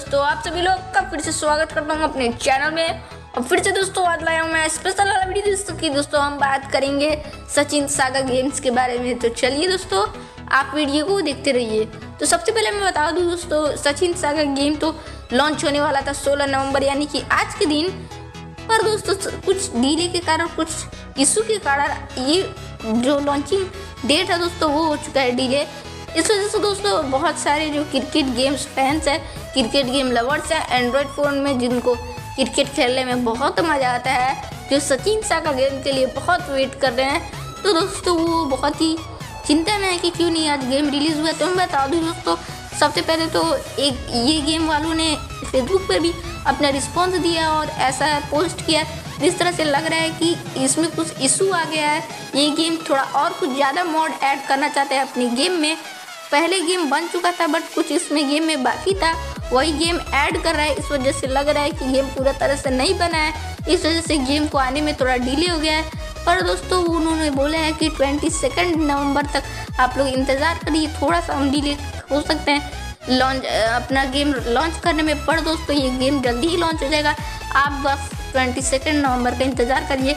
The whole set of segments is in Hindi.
दोस्तों, आप सभी लोग का फिर से स्वागत करता हूँ अपने चैनल में। और फिर से दोस्तों आज लाया हूँ मैं स्पेशल वाला वीडियो दोस्तों की दोस्तों हम बात करेंगे सचिन सागा गेम्स के बारे में। तो चलिए दोस्तों आप वीडियो को देखते रहिए। तो सबसे पहले मैं बता दूँ दोस्तों, सचिन सागा गेम तो लॉन्च होने वाला था 16 नवंबर यानी कि आज के दिन, पर दोस्तों कुछ डिले के कारण, कुछ इशू के कारण ये जो लॉन्चिंग डेट है दोस्तों वो हो चुका है डिले। इस वजह से दोस्तों बहुत सारे जो क्रिकेट गेम्स फैंस हैं, क्रिकेट गेम लवर्स हैं एंड्रॉयड फ़ोन में, जिनको क्रिकेट खेलने में बहुत मज़ा आता है, जो सचिन सागा गेम के लिए बहुत वेट कर रहे हैं, तो दोस्तों वो बहुत ही चिंता में है कि क्यों नहीं आज गेम रिलीज़ हुआ। तो मैं बता दूँ दोस्तों, सबसे पहले तो एक ये गेम वालों ने फेसबुक पर भी अपना रिस्पॉन्स दिया और ऐसा पोस्ट किया जिस तरह से लग रहा है कि इसमें कुछ इशू आ गया है, ये गेम थोड़ा और कुछ ज़्यादा मॉड ऐड करना चाहते हैं अपनी गेम में। पहले गेम बन चुका था बट कुछ इसमें गेम में बाकी था, वही गेम ऐड कर रहा है। इस वजह से लग रहा है कि गेम पूरा तरह से नहीं बना है, इस वजह से गेम को आने में थोड़ा डिले हो गया है। पर दोस्तों उन्होंने बोला है कि 22 नवंबर तक आप लोग इंतज़ार करिए, थोड़ा सा हम डिले हो सकते हैं लॉन्च अपना गेम लॉन्च करने में, पर दोस्तों ये गेम जल्दी ही लॉन्च हो जाएगा। आप बस 22 नवंबर का इंतज़ार करिए,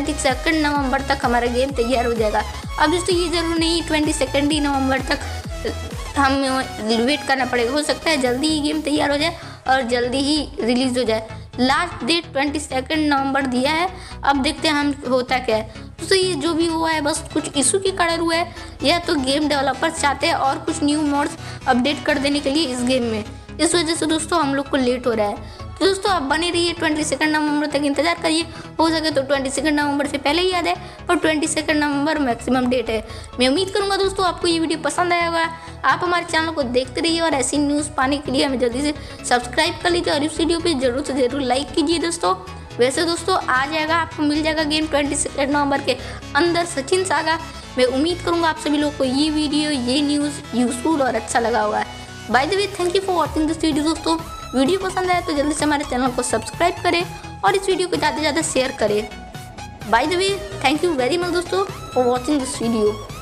22 नवंबर तक हमारा गेम तैयार हो जाएगा। अब दोस्तों ये ज़रूर नहीं 22 ही नवंबर तक हम वेट करना पड़ेगा, हो सकता है जल्दी ही गेम तैयार हो जाए और जल्दी ही रिलीज़ हो जाए। लास्ट डेट 22 नवंबर दिया है, अब देखते हैं हम होता क्या है। तो ये जो भी हुआ है बस कुछ इशू के कारण हुआ है, या तो गेम डेवलपर्स चाहते हैं और कुछ न्यू मोड्स अपडेट कर देने के लिए इस गेम में, इस वजह से दोस्तों हम लोग को लेट हो रहा है। तो दोस्तों आप बने रहिए, 22 नवंबर तक इंतजार करिए, हो सके तो 22 नवंबर से पहले ही आ जाए, और 22 नवंबर मैक्सिमम डेट है। मैं उम्मीद करूंगा दोस्तों आपको ये वीडियो पसंद आया होगा। आप हमारे चैनल को देखते रहिए और ऐसी न्यूज़ पाने के लिए हमें जल्दी से सब्सक्राइब कर लीजिए और इस वीडियो पर जरूर से जरूर लाइक कीजिए दोस्तों। वैसे दोस्तों आ जाएगा, आपको मिल जाएगा गेम 22 नवंबर के अंदर सचिन सागा। मैं उम्मीद करूँगा आप सभी लोग को ये वीडियो, ये न्यूज़ यूजफुल और अच्छा लगा होगा। By the way thank you for watching this video दोस्तों। वीडियो पसंद आए तो जल्दी से हमारे चैनल को सब्सक्राइब करें और इस वीडियो को ज़्यादा से ज़्यादा शेयर करें। By the way thank you very much दोस्तों फॉर वॉचिंग दिस वीडियो।